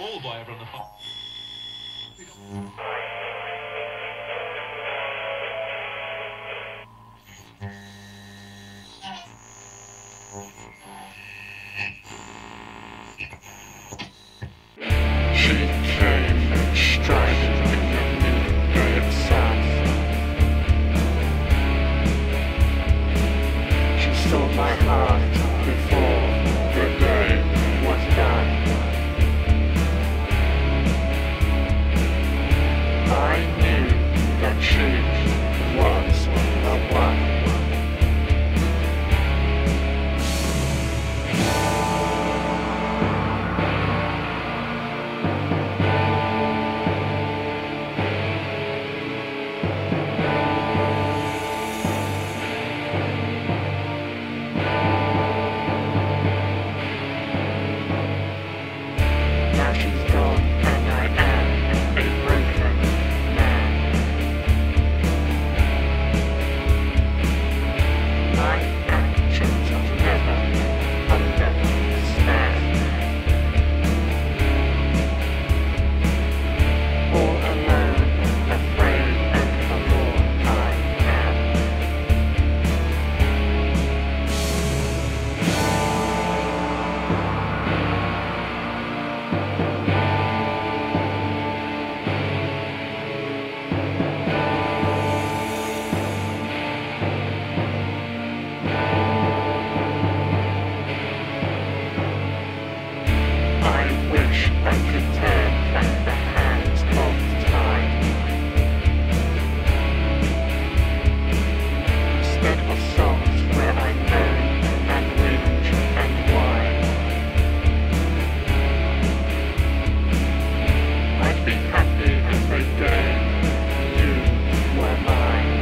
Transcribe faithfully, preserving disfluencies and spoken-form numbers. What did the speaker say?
all by everyone on the phone. She came striding in the midday sun. She stole my heart before the day was done. I knew that she was the one. Now she's gone and I am a broken man. My actions I'll never understand. All alone, afraid and forlorn I am. I wish I could turn back the hands of time. Instead of songs where I moan and whinge and whine, I'd be happy every day you were mine.